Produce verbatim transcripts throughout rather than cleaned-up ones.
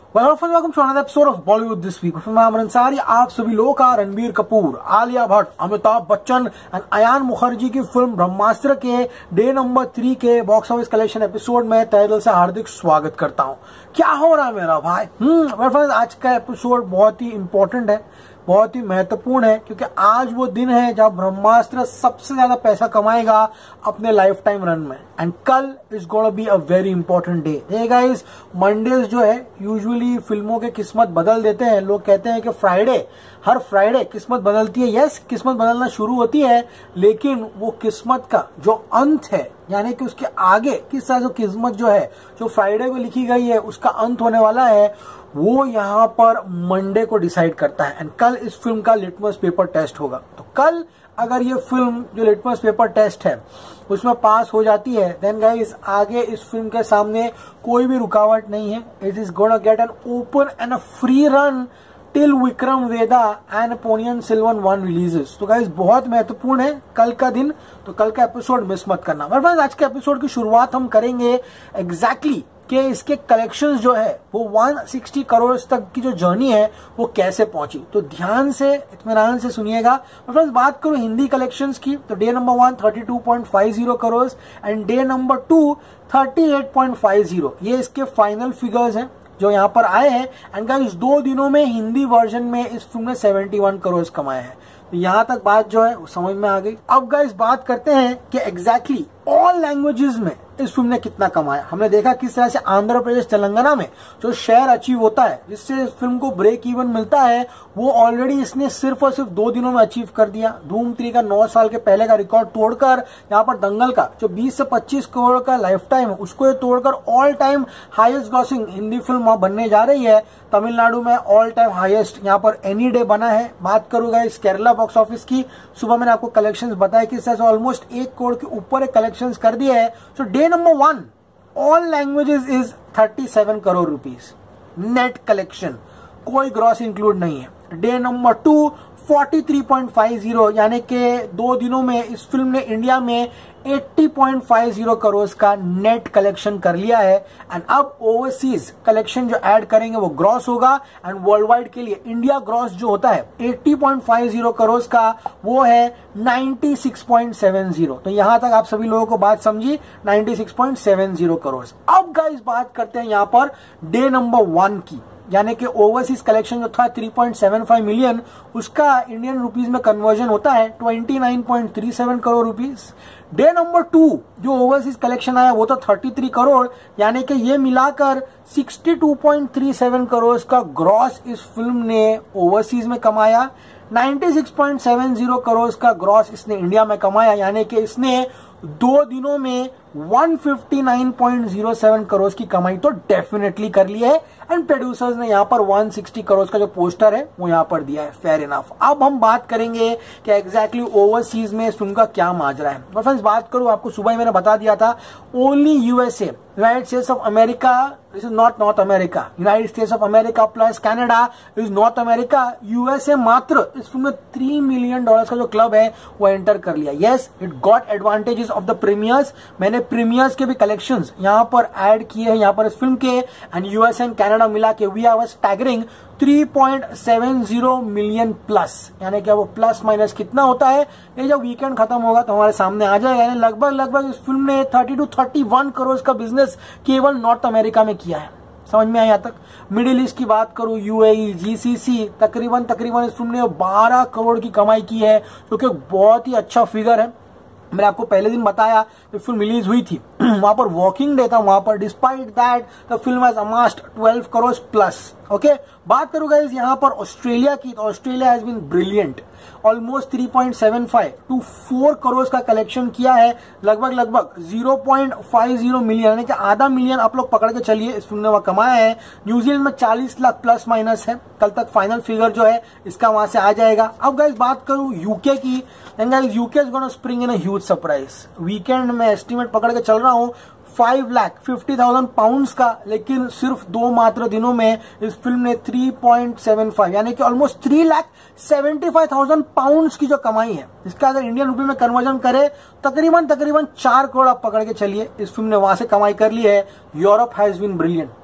Welcome to another episode of Bollywood this week. मैं अमर अंसारी। आप सभी लोगों का रणबीर कपूर, आलिया भट्ट, अमिताभ बच्चन एंड अयान मुखर्जी की फिल्म ब्रह्मास्त्र के डे नंबर थ्री के बॉक्स ऑफिस कलेक्शन एपिसोड में तहे दिल से हार्दिक स्वागत करता हूं। क्या हो रहा है मेरा भाई? हम्म आज का एपिसोड बहुत ही इंपॉर्टेंट है, बहुत ही महत्वपूर्ण है, क्योंकि आज वो दिन है जब ब्रह्मास्त्र सबसे ज्यादा पैसा कमाएगा अपने लाइफ टाइम रन में। एंड कल is gonna be a very important day. Hey guys, Mondays जो है यूजुअली फिल्मों के किस्मत बदल देते हैं। लोग कहते हैं कि फ्राइडे, हर फ्राइडे किस्मत बदलती है। यस, किस्मत बदलना शुरू होती है, लेकिन वो किस्मत का जो अंत है, यानी कि उसके आगे किस तरह से किस्मत जो है, जो फ्राइडे को लिखी गई है, उसका अंत होने वाला है, वो यहाँ पर मंडे को डिसाइड करता है। एंड कल इस फिल्म का लिटमस पेपर टेस्ट होगा। तो कल अगर ये फिल्म जो लिटमस पेपर टेस्ट है उसमें पास हो जाती है, देन गाइस आगे इस फिल्म के सामने कोई भी रुकावट नहीं है। It is gonna get an open and a free run till Vikram Vedha and Ponniyin Selvan one releases. तो गाइस बहुत महत्वपूर्ण है कल का दिन, तो कल का एपिसोड मिस मत करना। मेरे पास आज के एपिसोड की शुरुआत हम करेंगे एग्जैक्टली exactly कि इसके कलेक्शंस जो है वो एक सौ साठ करोड़ तक की जो जर्नी है वो कैसे पहुंची। तो ध्यान से, इत्मीनान से सुनिएगा। फ्रेंड्स, बात करूं हिंदी कलेक्शंस की, तो डे नंबर वन बत्तीस पॉइंट पचास crore and day number two अड़तीस पॉइंट पचास। ये इसके फाइनल फिगर्स हैं जो यहाँ पर आए हैं। एंड गाइस दो दिनों में हिंदी वर्जन में इस फिल्म ने इकहत्तर करोड़ कमाए हैं। तो यहाँ तक बात जो है वो समझ में आ गई। अब गाइस बात करते हैं कि एग्जैक्टली ऑल लैंग्वेजेस में इस फिल्म ने कितना कमाया। हमने देखा किस तरह से आंध्र प्रदेश, तेलंगाना में जो शेयर अचीव होता है, जिससे इस फिल्म को ब्रेक इवन मिलता है, वो ऑलरेडी इसने सिर्फ और सिर्फ दो दिनों में अचीव कर दिया। धूम थ्री का नौ साल के पहले का रिकॉर्ड तोड़कर, यहाँ पर दंगल का जो बीस से पच्चीस करोड़ का लाइफ टाइम है उसको ये तोड़कर all time highest grossing Hindi film वहां बनने जा रही है। तमिलनाडु में ऑल टाइम हाईएस्ट यहाँ पर एनी डे बना है। बात करूंगा इस केरला बॉक्स ऑफिस की, सुबह मैंने आपको कलेक्शंस बताया किस तरह से ऑलमोस्ट एक करोड़ के ऊपर कलेक्शंस कर दिया है। So day number one all languages is सैंतीस करोड़ रुपीस नेट कलेक्शन, कोई ग्रॉस इंक्लूड नहीं है। डे नंबर टू तैंतालीस पॉइंट पचास, यानी कि दो दिनों में इस फिल्म ने इंडिया में अस्सी पॉइंट पचास करोड़ का नेट कलेक्शन कर लिया है। एंड अब ओवरसीज कलेक्शन जो ऐड करेंगे वो ग्रॉस होगा। एंड वर्ल्ड वाइड के लिए इंडिया ग्रॉस जो होता है अस्सी पॉइंट पचास करोड़ का, वो है छियानवे पॉइंट सात। तो यहां तक आप सभी लोगों को बात समझी, छियानवे पॉइंट सात करोड़। अब गाइस बात करते हैं यहां पर डे नंबर वन की, यानी कि ओवरसीज कलेक्शन जो था तीन पॉइंट सात पाँच मिलियन, उसका इंडियन रुपीस में कन्वर्जन होता है उनतीस पॉइंट तीस सात crore rupees. Day number two जो ओवरसीज कलेक्शन आया वो तो तैंतीस करोड़, यानी कि ये मिलाकर बासठ पॉइंट तीस सात करोड़ का ग्रॉस इस फिल्म ने ओवरसीज में कमाया। छियानवे पॉइंट सात करोड़ का ग्रॉस इसने इंडिया में कमाया, यानी कि इसने दो दिनों में एक सौ उनसठ पॉइंट शून्य सात करोड़ की कमाई तो डेफिनेटली कर ली है। एंड प्रोड्यूसर्स ने यहाँ पर एक सौ साठ करोड़ का जो पोस्टर है वो यहाँ पर दिया है। Fair enough. अब हम बात करेंगे कि एग्जैक्टली ओवरसीज में इस फिल्म का क्या माजरा है। तो फ्रेंड्स बात करूं, आपको सुबह ही मैंने बता दिया था, only USA, United States of America, this is not North America, United States of America plus Canada is North America, USA मात्र इस फिल्म में तीन मिलियन डॉलर का जो क्लब है वो एंटर कर लिया। Yes, it got advantages of the premieres. मैंने प्रीमियर्स के भी कलेक्शंस यहाँ पर ऐड किए हैं यहाँ पर इस फिल्म के। एंड यूएस एंड कनाडा मिला के वी आर स्टैगरिंग तीन पॉइंट सात शून्य मिलियन प्लस, यानी कि वो प्लस माइनस कितना होता है ये जब वीकेंड खत्म होगा तो हमारे सामने आ जाएगा। यानी लगभग लगभग इस फिल्म ने तीस टू इकतीस करोड़ का बिजनेस केवल नॉर्थ अमेरिका में किया है। समझ में आया यहाँ तक? मिडिल ईस्ट की बात करूं, यूएई, जीसीसी, तकरीबन तकरीबन इस फिल्म ने बारह करोड़ की कमाई की है, जो कि बहुत ही अच्छा फिगर है। मैंने आपको पहले दिन बताया जब फिल्म रिलीज हुई थी वहां पर वॉकिंग डे था, वहां पर despite that the film has amassed बारह करोड़ प्लस। ओके, बात करूं गाइस यहाँ पर ऑस्ट्रेलिया की, तो Australia has been brilliant, almost तीन पॉइंट सात पाँच टू चार करोड़ का कलेक्शन किया है। लगभग लगभग शून्य पॉइंट पचास मिलियन, यानी कि आधा मिलियन आप लोग पकड़ के चलिए इस फिल्म ने वह कमाया है। न्यूजीलैंड में चालीस लाख प्लस माइनस है, कल तक फाइनल फिगर जो है इसका वहां से आ जाएगा। अब गाइस बात करूं यूके की, guys UK is gonna spring in a huge surprise. Weekend में एस्टिमेट पकड़ के चल रहा हूं पांच लाख फिफ्टी थाउजेंड पाउंड्स का, लेकिन सिर्फ दो मात्र दिनों में इस फिल्म ने तीन पॉइंट सात पाँच, यानी कि ऑलमोस्ट तीन लाख पचहत्तर थाउजेंड पाउंड्स की जो कमाई है, इसका अगर इंडियन रुपये में कन्वर्जन करे तकरीबन तकरीबन चार करोड़ आप पकड़ के चलिए इस फिल्म ने वहां से कमाई कर ली है। Europe has been brilliant.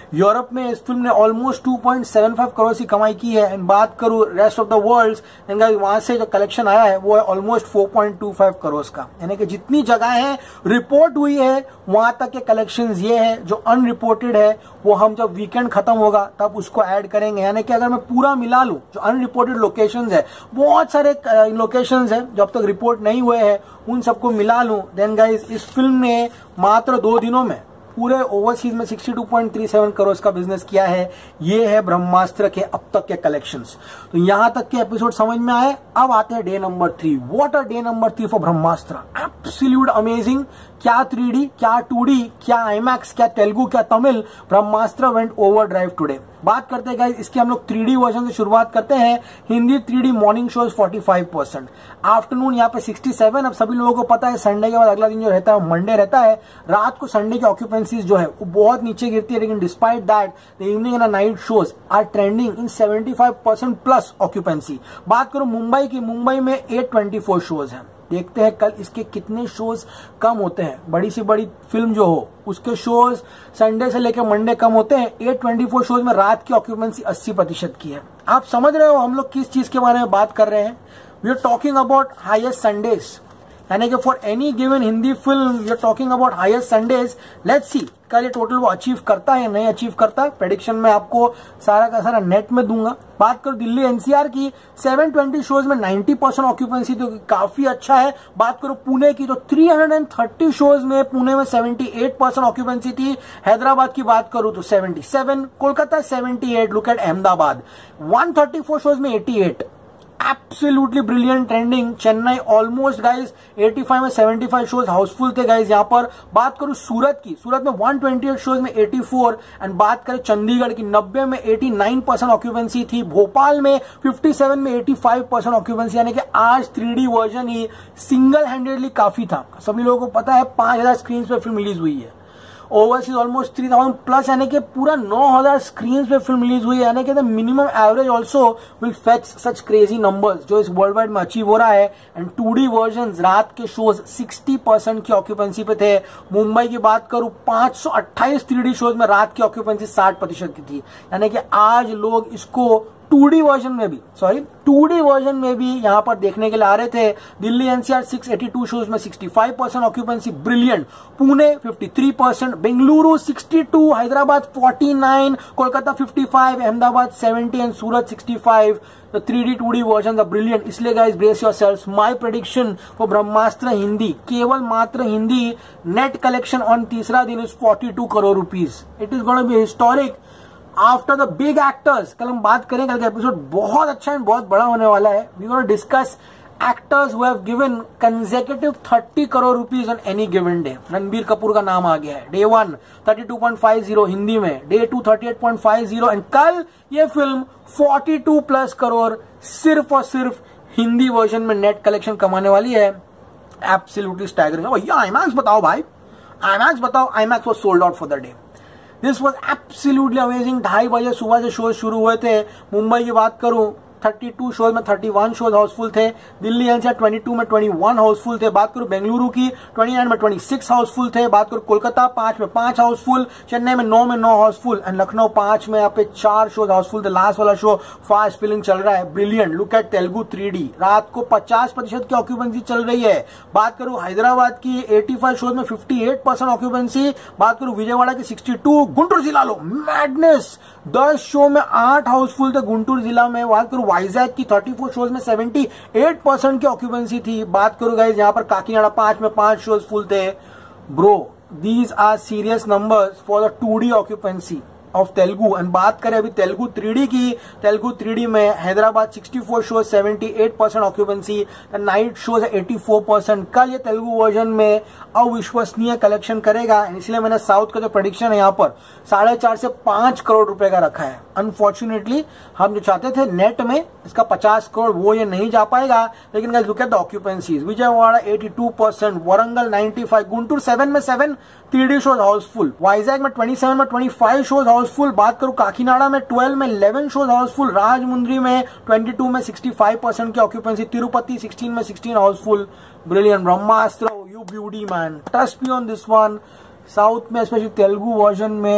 Europe में इस फिल्म ने almost two point seven five crore की कमाई की है। एंड बात करूं रेस्ट ऑफ द वर्ल्ड, वहां से जो कलेक्शन आया है वो है almost four point two five crore का। यानी कि जितनी जगह है रिपोर्ट हुई है वहां तक के कलेक्शंस ये है। जो अनरिपोर्टेड है वो हम जब वीकेंड खत्म होगा तब उसको ऐड करेंगे। यानी कि अगर मैं पूरा मिला लूं, जो अनरिपोर्टेड लोकेशंस है, बहुत सारे लोकेशंस है जो अब तक रिपोर्ट नहीं हुए हैं, उन सबको मिला लूं, देन गाइस इस फिल्म ने मात्र दो दिनों में पूरे ओवरसीज में sixty two point three seven crore का बिजनेस किया है। ये है ब्रह्मास्त्र के अब तक के कलेक्शंस। तो यहां तक के एपिसोड समझ में आए। अब आते हैं day number three. What are day number three for Brahmastra? Absolute amazing. क्या थ्री डी, क्या टू डी, क्या आईमैक्स, क्या तेलुगु, क्या Tamil, Brahmastra went over drive today. बात करते हैं गाइस इसके हम लोग थ्री डी वर्जन से शुरुआत करते हैं। Hindi three D morning shows forty five percent, afternoon यहाँ पे सिक्सटी सेवन। अब सभी लोगों को पता है संडे के बाद अगला दिन जो रहता है मंडे रहता है। रात को संडे की ऑक्यूपेंसीज जो है वो बहुत नीचे गिरती है, लेकिन despite that the evening and night shows are trending in seventy five percent plus occupancy. बात करो मुंबई की, मुंबई में एट ट्वेंटी फोर शोज हैं। देखते हैं कल इसके कितने शोज कम होते हैं। बड़ी सी बड़ी फिल्म जो हो उसके शोज संडे से लेकर मंडे कम होते हैं। एट ट्वेंटी फोर शोज में रात की ऑक्यूपेंसी अस्सी प्रतिशत की है। आप समझ रहे हो हम लोग किस चीज के बारे में बात कर रहे हैं? We are talking about highest Sundays, यानी कि for any given Hindi film we are talking about highest Sundays. Let's see कल ये टोटल वो अचीव करता है या नहीं अचीव करता है। प्रेडिक्शन में आपको सारा का सारा नेट में दूंगा। बात करो दिल्ली एनसीआर की, सेवन ट्वेंटी शोज में नाइंटी परसेंट ऑक्यूपेंसी, तो काफी अच्छा है। बात करो पुणे की, तो थ्री थर्टी शोज में पुणे में सेवेंटी एट परसेंट ऑक्यूपेंसी थी। हैदराबाद की बात करूं तो seventy seven, Kolkata seventy eight, look at Ahmedabad one thirty four shows में eighty eight. Absolutely brilliant trending. Chennai almost guys eighty five में सेवेंटी फाइव शोज हाउसफुल थे गाइज यहाँ पर। बात करूं सूरत की, सूरत में वन ट्वेंटी एट शोज में एटी फोर। एंड बात करें चंडीगढ़ की, नब्बे में एटी नाइन परसेंट ऑक्यूपेंसी थी। भोपाल में फिफ्टी सेवन में एटी फाइव परसेंट ऑक्यूपेंसी, यानी कि आज थ्री डी वर्जन ही सिंगल हैंडेडली काफी था। सभी लोगों को पता है पांच हजार स्क्रीन पे फिल्म रिलीज हुई है। Overseas almost three thousand plus, यानी कि पूरा नौ हजार स्क्रीन पे फिल्म रिलीज हुई है। यानी कि the minimum average also will fetch such crazy numbers जो इस वर्ल्ड वाइड में अचीव हो रहा है। एंड टू डी वर्जन रात के शोज सिक्सटी परसेंट की ऑक्यूपेंसी पे थे। मुंबई की बात करूं पांच सौ अट्ठाईस थ्री डी शोज में रात की ऑक्यूपेंसी साठ प्रतिशत की थी। यानी कि आज लोग इसको टू डी वर्जन में भी सॉरी टू डी वर्जन में भी यहां पर देखने के लिए आ रहे थे। Delhi NCR six eighty two shows में sixty five percent occupancy, brilliant. Pune fifty three percent, Bengaluru sixty two, Hyderabad forty nine, Kolkata fifty five, Ahmedabad seventy and Surat sixty five. The three D two D version are brilliant. इसलिए guys brace yourselves. My prediction for Brahmastra Hindi, केवल मात्र Hindi net collection on तीसरा दिन is forty two crore rupees. It is gonna be historic after the big actors. कल हम बात करें, कल का एपिसोड बहुत अच्छा एंड बहुत बड़ा होने वाला है। We gonna discuss actors who have given consecutive thirty crore rupees on any given day. Ranbir Kapoor का नाम आ गया है। Day one thirty two point five zero Hindi में, day two thirty eight point five zero, and कल ये film forty two plus crore सिर्फ और सिर्फ हिंदी वर्जन में नेट कलेक्शन कमाने वाली है। Absolutely staggering. भैया आईमैक्स बताओ भाई, आईमैक्स बताओ। IMAX was sold out for the day. This was absolutely amazing. ढाई बजे सुबह से शोज शुरू हुए थे। मुंबई की बात करूं थर्टी टू शोज में थर्टी वन शोज हाउसफुल थे। दिल्ली एनसीआर ट्वेंटी टू में ट्वेंटी वन हाउसफुल थे। बात करूं बेंगलुरु की, ट्वेंटी नाइन में ट्वेंटी सिक्स हाउसफुल थे। बात करूं कोलकाता पांच में पांच हाउसफुल, चेन्नई में नौ में नौ हाउसफुल, एंड लखनऊ पांच में यहाँ पे चार शोज हाउसफुल थे। लास्ट वाला शो फास्ट फिलिंग चल रहा है, brilliant. Look at Telugu three D, रात को पचास प्रतिशत की ऑक्यूपेंसी चल रही है। बात करूं हैदराबाद की, एटी फाइव शोज में फिफ्टी एट परसेंट ऑक्यूपेंसी। बात करूं विजयवाड़ा की सिक्सटी टू, गुंटूर जिला लो मैडनेस, दस शो में आठ हाउसफुल थे गुंटूर जिला में। बात करूं वाइजैक की थर्टी फोर शोज में सेवेंटी एट परसेंट की ऑक्यूपेंसी थी। बात करूं गाइस यहाँ पर काकीनाडा पांच में पांच शोज फुल थे। Bro these are serious numbers for the two D occupancy of Telugu. And बात करें अभी तेलुगु थ्री डी की, तेलुगु थ्री डी में Hyderabad sixty four shows seventy eight percent occupancy, night shows eighty four percent. कल ये तेलुगु वर्जन में अविश्वसनीय कलेक्शन करेगा, इसलिए मैंने साउथ का जो प्रेडिक्शन है यहाँ पर साढ़े चार से पांच करोड़ रुपए का रखा है। अनफॉर्चुनेटली हम जो चाहते थे नेट में इसका पचास करोड़, वो ये नहीं जा पाएगा। लेकिन guys look at the occupancies. Vijayawada eighty two percent, Warangal ninety five, Guntur seven में seven three D shows housefull, Vizag में ट्वेंटी सेवन में ट्वेंटी फाइव शोज हाउसफुल। बात करूं काकीनाडा में ट्वेल्व में इलेवन शोज हाउसफुल, राजमुंद्री में ट्वेंटी टू में सिक्सटी फाइव परसेंट की ऑक्यूपेंसी, तिरुपति सिक्सटीन में sixteen housefull. Brilliant. Brahmastra, you beauty man, trust me on this one. South में स्पेशली तेलुगु वर्जन में इस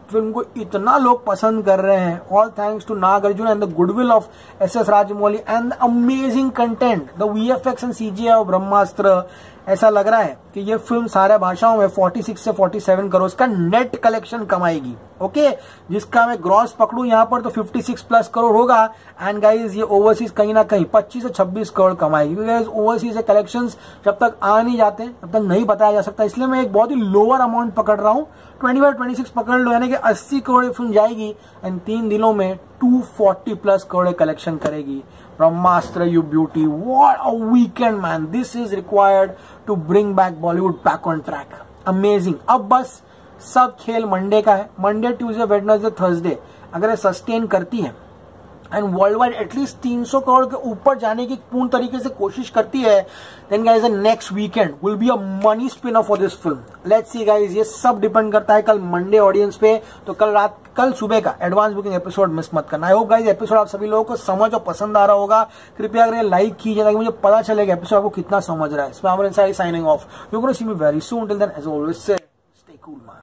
फिल्म को इतना लोग पसंद कर रहे हैं, all thanks to Nagarjuna and the goodwill of S S Rajamouli and the amazing content, the VFX and CGI of Brahmastra. ऐसा लग रहा है कि ये फिल्म सारे भाषाओं में छियालीस से सैंतालीस करोड़ का नेट कलेक्शन कमाएगी। ओके, जिसका मैं ग्रॉस पकड़ू यहाँ पर तो छप्पन प्लस करोड़ होगा। एंड गाइज ये ओवरसीज कहीं ना कहीं पच्चीस से छब्बीस करोड़ कमाएगी, क्योंकि गाइज ओवरसीज से कलेक्शंस जब तक आ नहीं जाते तब तक नहीं बताया जा सकता। इसलिए मैं एक बहुत ही लोअर अमाउंट पकड़ रहा हूँ, पच्चीस छब्बीस पकड़ लो, यानी कि अस्सी करोड़ फिल्म जाएगी एंड तीन दिनों में दो सौ चालीस प्लस करोड़ कलेक्शन करेगी। Brahmastra, you beauty, what a weekend man, this is required to bring back Bollywood back on track. Amazing. अब बस सब खेल मंडे का है, मंडे ट्यूसडे वेडनेसडे थर्सडे अगर ये सस्टेन करती है एंड वर्ल्ड वाइड एटलीस्ट तीन सौ करोड़ के ऊपर जाने की पूर्ण तरीके से कोशिश करती है, then guys next weekend will be a money spinner for this film. Let's see guys, ये सब डिपेंड करता है कल मंडे ऑडियंस पे। तो कल रात कल सुबह का एडवांस बुकिंग एपिसोड मिस मत करना। आई होप गाइज एपिसोड आप सभी लोगों को समझ और पसंद आ रहा होगा। कृपया अगर लाइक कीजिए ताकि मुझे पता चलेगा एपिसोड आपको कितना समझ रहा है। इसमें signing off, you gonna see me very soon, till then as always say stay cool man.